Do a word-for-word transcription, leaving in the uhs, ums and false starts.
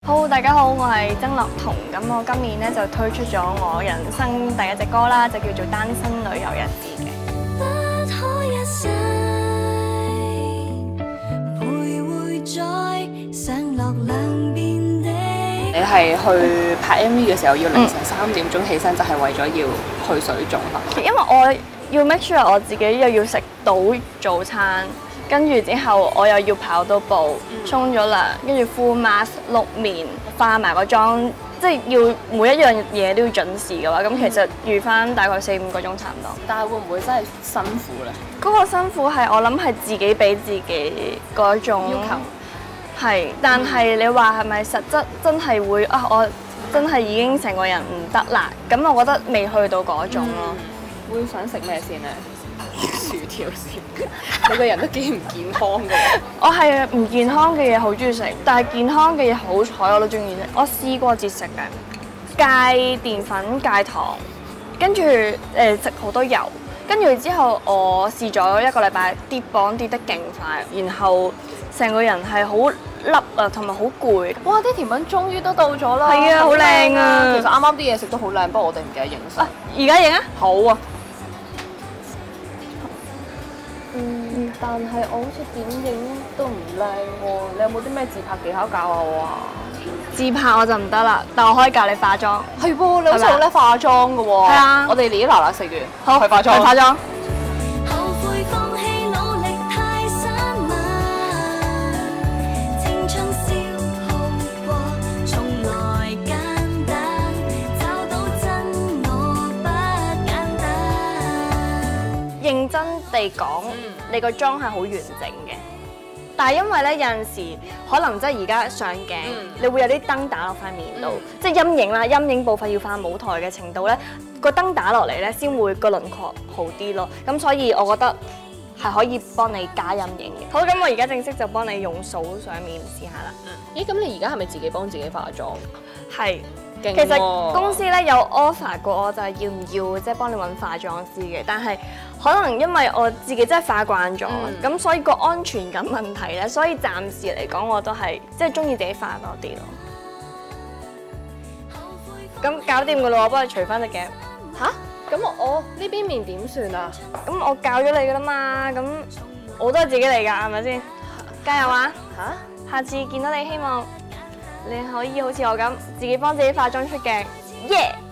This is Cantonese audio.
好，大家好，我係曾樂彤。咁我今年咧就推出咗我人生第一隻歌啦，就叫做《單身旅遊日誌》嘅。不可一世徘徊在上落兩邊的。 你係去拍 M V 嘅時候要凌晨三點鐘起身，就係為咗要去水腫係嘛？ 因為我要 make sure 我自己又要食到早餐。跟住之後，我又要跑到步，沖咗涼，跟住敷 mask、碌面、化埋個妝，即係要每一樣嘢都要準時嘅話，咁其實預翻大概四五個鐘差唔多。 但係會唔會真係辛苦咧？ 嗰個辛苦係我諗係自己俾自己嗰種要求， 係。但係你話係咪實質真係會啊？我真係已經成個人唔得啦。咁我覺得未去到嗰種咯。 嗯、會想食咩先咧？薯條先，你個人都幾唔健康嘅。 我係唔健康嘅嘢好中意食，但係健康嘅嘢好彩我都中意食。我試過節食嘅，戒澱粉、戒糖，跟住誒食好多油，跟住之後我試咗一個禮拜，跌磅跌得勁快，然後成個人係好笠啊，同埋好攰。 哇！啲甜品終於都到咗啦， 係啊，好靚啊！ 其實啱啱啲嘢食都好靚，不過我哋唔記得影相。 而家影啊！ 好啊。 嗯， 但係我好似點影都唔靚喎，你有冇啲咩自拍技巧教下我啊？ 自拍我就唔得啦，但我可以教你化妝。 係喎，你好似好叻化妝㗎喎。 係啊， 我哋嚟啲嗱嗱食完， 好去化妝。 去化妝。認真地講，嗯、你個妝係好完整嘅，但係因為咧有陣時可能即係而家上鏡，嗯、你會有啲燈打落塊面度，嗯、即係陰影啦，陰影部分要化舞台嘅程度咧，個燈打落嚟咧先會個輪廓好啲咯。咁所以我覺得係可以幫你加陰影嘅。好，咁我而家正式就幫你用掃上面試下啦。 咦，咁你而家係咪自己幫自己化妝？係。 其實公司咧有 offer 過我，就係要唔要即係幫你揾化妝師嘅，但係可能因為我自己真係化慣咗，咁、嗯、所以個安全感問題咧，所以暫時嚟講我都係即係中意自己化多啲咯。咁搞掂噶啦，我幫你除翻隻夾。 吓？咁我我呢邊面點算啊？ 咁我教咗你噶啦嘛，咁我都係自己嚟㗎，係咪先？加油啊！嚇！下次見到你希望。你可以好似我咁，自己幫自己化妝出鏡，耶、yeah！